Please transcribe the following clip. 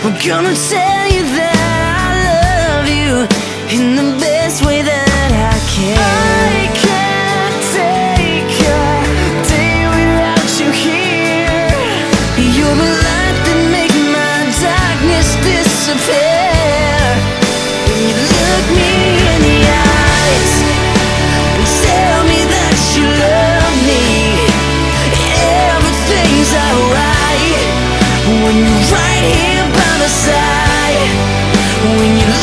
I'm gonna tell you that I love you in the best way that I can. I can't take a day without you here. You're the light that makes my darkness disappear. When you look me in the eyes and tell me that you love me, everything's alright. When you're right here by my side, when you